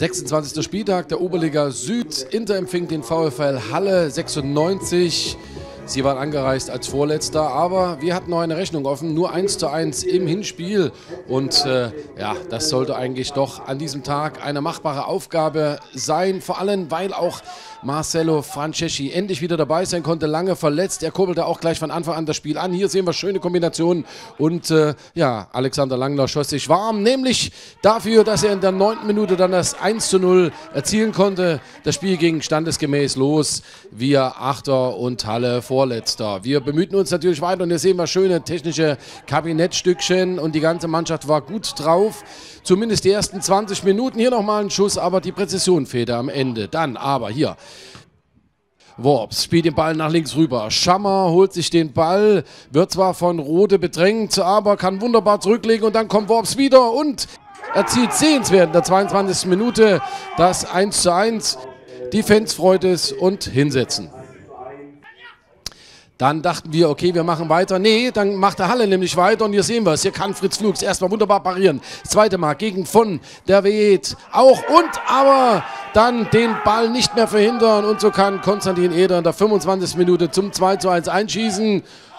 26. Spieltag der Oberliga Süd. Inter empfing den VfL Halle 96. Sie waren angereist als Vorletzter, aber wir hatten noch eine Rechnung offen, nur 1:1 im Hinspiel. Und ja, das sollte eigentlich doch an diesem Tag eine machbare Aufgabe sein. Vor allem, weil auch Marcelo Franceschi endlich wieder dabei sein konnte, lange verletzt. Er kurbelte auch gleich von Anfang an das Spiel an. Hier sehen wir schöne Kombinationen. Und ja, Alexander Langler schoss sich warm, nämlich dafür, dass er in der 9. Minute dann das 1:0 erzielen konnte. Das Spiel ging standesgemäß los. Wir Achter und Halle Vorletzter. Wir bemühten uns natürlich weiter und hier sehen wir schöne technische Kabinettstückchen und die ganze Mannschaft war gut drauf. Zumindest die ersten 20 Minuten. Hier nochmal ein Schuss, aber die Präzision fehlte am Ende. Dann aber hier. Worps spielt den Ball nach links rüber. Schammer holt sich den Ball, wird zwar von Rode bedrängt, aber kann wunderbar zurücklegen und dann kommt Worps wieder und erzielt sehenswert in der 22. Minute das 1:1. Die Fans freut es und hinsetzen. Dann dachten wir, okay, wir machen weiter. Nee, dann macht der Halle nämlich weiter und hier sehen wir es. Hier kann Fritz Flugs erstmal wunderbar parieren. Das zweite Mal gegen von der Weet auch und aber dann den Ball nicht mehr verhindern und so kann Konstantin Eder in der 25. Minute zum 2:1 einschießen.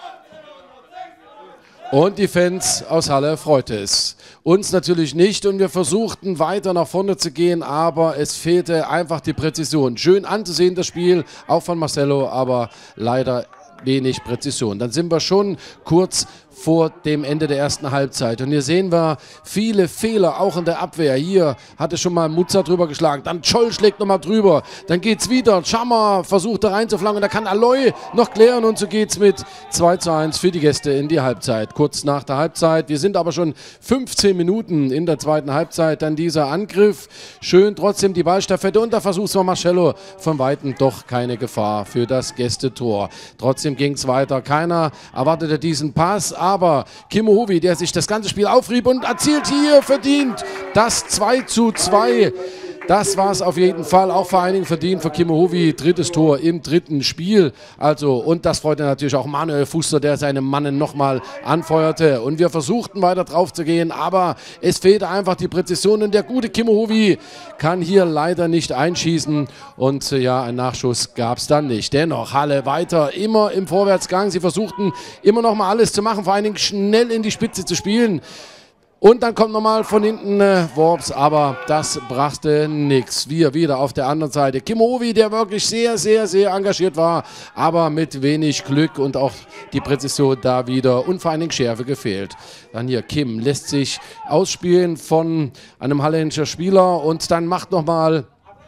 Und die Fans aus Halle freute es. Uns natürlich nicht und wir versuchten weiter nach vorne zu gehen, aber es fehlte einfach die Präzision. Schön anzusehen das Spiel, auch von Marcelo, aber leider wenig Präzision. Dann sind wir schon kurz vor dem Ende der ersten Halbzeit. Und hier sehen wir viele Fehler, auch in der Abwehr. Hier hatte schon mal Mutzer drüber geschlagen, dann Scholl schlägt nochmal drüber, dann geht's wieder. Schammer versucht da reinzuflanken und da kann Aloy noch klären und so geht's mit 2:1 für die Gäste in die Halbzeit. Kurz nach der Halbzeit, wir sind aber schon 15 Minuten in der zweiten Halbzeit, dann dieser Angriff. Schön trotzdem die Ballstaffette und da versucht zwar Marcelo von Weitem doch keine Gefahr für das Gästetor. Trotzdem ging's weiter, keiner erwartete diesen Pass, aber Kimmo Hovi, der sich das ganze Spiel aufrieb und erzielt hier verdient das 2:2. Das war es auf jeden Fall, auch vor allen Dingen verdient für Kimmo Hovi, drittes Tor im dritten Spiel. Also, und das freute natürlich auch Manuel Fuster, der seine Mannen nochmal anfeuerte. Und wir versuchten weiter drauf zu gehen, aber es fehlte einfach die Präzision. Und der gute Kimmo Hovi kann hier leider nicht einschießen. Und ja, einen Nachschuss gab es dann nicht. Dennoch, Halle weiter, immer im Vorwärtsgang. Sie versuchten immer noch mal alles zu machen, vor allen Dingen schnell in die Spitze zu spielen. Und dann kommt nochmal von hinten Worps, aber das brachte nichts. Wir wieder auf der anderen Seite. Kimmo Hovi, der wirklich sehr, sehr, sehr engagiert war, aber mit wenig Glück und auch die Präzision da wieder und vor allen Dingen Schärfe gefehlt. Dann hier Kim lässt sich ausspielen von einem hallenischen Spieler und dann macht nochmal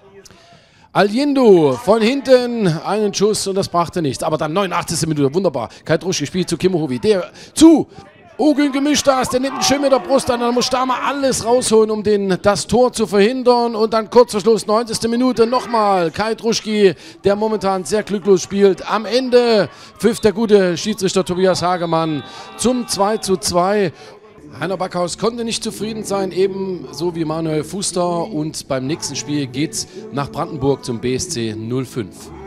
Aliendo von hinten einen Schuss und das brachte nichts. Aber dann 89. Minute, wunderbar. Kai Druschki spielt zu Kimmo Hovi, der zu Ogün Gemischtas, der nimmt einen Schirm mit der Brust an, dann muss Stamer alles rausholen, um das Tor zu verhindern. Und dann kurz vor Schluss, 90. Minute, nochmal Kai Druschki, der momentan sehr glücklos spielt. Am Ende pfiff der gute Schiedsrichter Tobias Hagemann zum 2:2. Heiner Backhaus konnte nicht zufrieden sein, ebenso wie Manuel Fuster. Und beim nächsten Spiel geht's nach Brandenburg zum BSC 05.